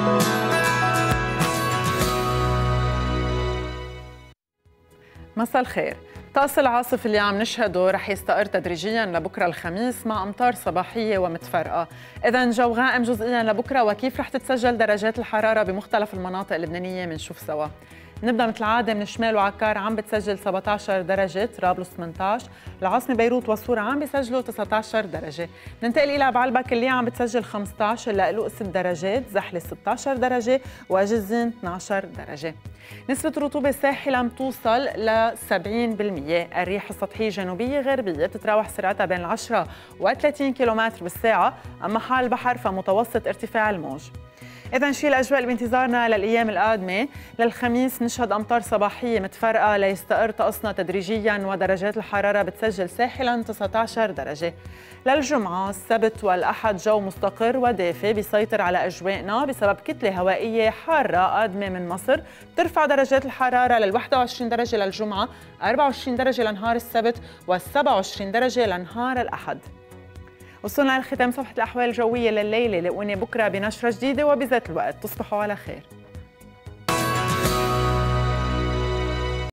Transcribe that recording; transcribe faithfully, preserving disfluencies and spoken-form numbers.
مساء الخير. طقس العاصف اللي عم نشهده رح يستقر تدريجيا لبكره الخميس مع امطار صباحيه ومتفرقه، اذا جو غائم جزئيا لبكره، وكيف رح تتسجل درجات الحراره بمختلف المناطق اللبنانيه بنشوف سوا. نبدا مثل العاده من الشمال، وعكار عم بتسجل سبعة عشر درجه، طرابلس ثمانية عشر، العاصمه بيروت وصورة عم بيسجلوا تسعة عشر درجه، ننتقل الى بعلبك اللي عم بتسجل خمسة عشر، لقلوق ست درجات، زحله ستة عشر درجه، وجزين اثني عشر درجه. نسبه الرطوبه الساحله عم توصل ل سبعين بالمئة، الريح السطحيه جنوبيه غربيه بتتراوح سرعتها بين عشرة وثلاثين كيلومتر بالساعه، اما حال البحر فمتوسط ارتفاع الموج. إذا شي الأجواء اللي بانتظارنا للأيام القادمة، للخميس نشهد أمطار صباحية متفرقة ليستقر طقسنا تدريجياً، ودرجات الحرارة بتسجل ساحلاً تسعة عشر درجة. للجمعة السبت والأحد جو مستقر ودافئ بيسيطر على أجوائنا بسبب كتلة هوائية حارة قادمة من مصر، بترفع درجات الحرارة لل واحد وعشرين درجة للجمعة، أربعة وعشرين درجة لنهار السبت، وسبعة وعشرين درجة لنهار الأحد. وصلنا لختام صفحة الأحوال الجوية لليلة، لقوني بكرة بنشرة جديدة وبذات الوقت. تصبحوا على خير.